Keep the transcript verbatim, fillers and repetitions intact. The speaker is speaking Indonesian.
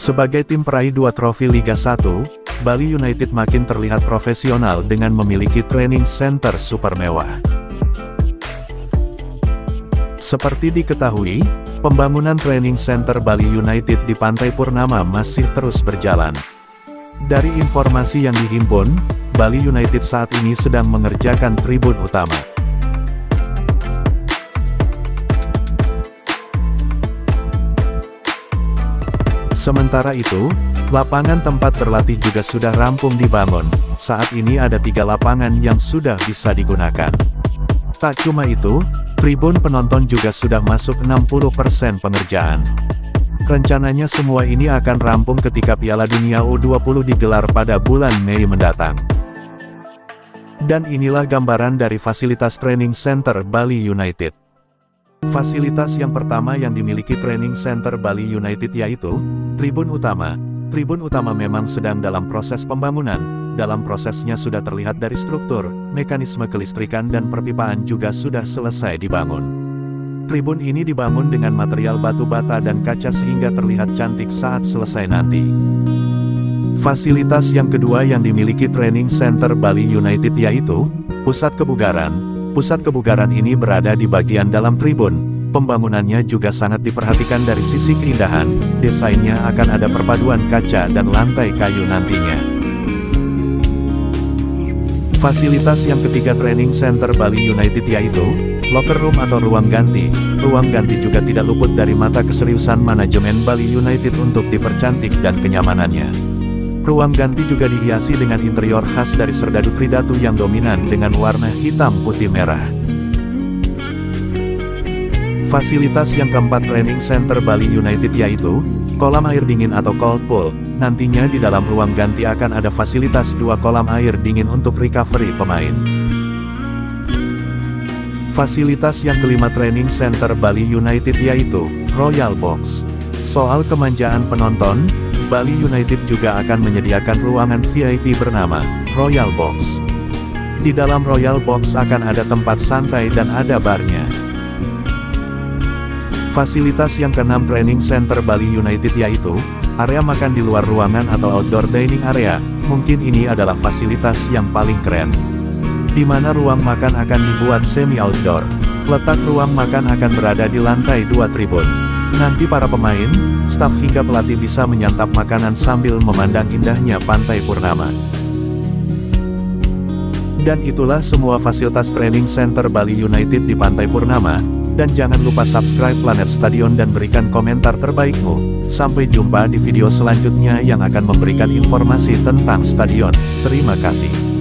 Sebagai tim peraih dua trofi Liga satu, Bali United makin terlihat profesional dengan memiliki training center super mewah. Seperti diketahui, pembangunan training center Bali United di Pantai Purnama masih terus berjalan. Dari informasi yang dihimpun, Bali United saat ini sedang mengerjakan tribun utama. Sementara itu, lapangan tempat berlatih juga sudah rampung dibangun. Saat ini ada tiga lapangan yang sudah bisa digunakan. Tak cuma itu, tribun penonton juga sudah masuk enam puluh persen pengerjaan. Rencananya semua ini akan rampung ketika Piala Dunia U dua puluh digelar pada bulan Mei mendatang. Dan inilah gambaran dari fasilitas training center Bali United. Fasilitas yang pertama yang dimiliki training center Bali United yaitu tribun utama. Tribun utama memang sedang dalam proses pembangunan. Dalam prosesnya sudah terlihat dari struktur, mekanisme kelistrikan dan perpipaan juga sudah selesai dibangun. Tribun ini dibangun dengan material batu bata dan kaca sehingga terlihat cantik saat selesai nanti. Fasilitas yang kedua yang dimiliki training center Bali United yaitu pusat kebugaran. Pusat kebugaran ini berada di bagian dalam tribun. Pembangunannya juga sangat diperhatikan dari sisi keindahan. Desainnya akan ada perpaduan kaca dan lantai kayu nantinya. Fasilitas yang ketiga training center Bali United yaitu locker room atau ruang ganti. Ruang ganti juga tidak luput dari mata keseriusan manajemen Bali United untuk dipercantik dan kenyamanannya. Ruang ganti juga dihiasi dengan interior khas dari serdadu tridatu yang dominan dengan warna hitam putih merah. Fasilitas yang keempat training center Bali United yaitu kolam air dingin atau cold pool. Nantinya di dalam ruang ganti akan ada fasilitas dua kolam air dingin untuk recovery pemain. Fasilitas yang kelima training center Bali United yaitu Royal Box. Soal kemanjaan penonton, Bali United juga akan menyediakan ruangan V I P bernama Royal Box. Di dalam Royal Box akan ada tempat santai dan ada barnya. Fasilitas yang keenam training center Bali United yaitu area makan di luar ruangan atau outdoor dining area. Mungkin ini adalah fasilitas yang paling keren, di mana ruang makan akan dibuat semi outdoor. Letak ruang makan akan berada di lantai dua tribun. Nanti para pemain, staf hingga pelatih bisa menyantap makanan sambil memandang indahnya Pantai Purnama. Dan itulah semua fasilitas training center Bali United di Pantai Purnama. Dan jangan lupa subscribe Planet Stadion dan berikan komentar terbaikmu. Sampai jumpa di video selanjutnya yang akan memberikan informasi tentang stadion. Terima kasih.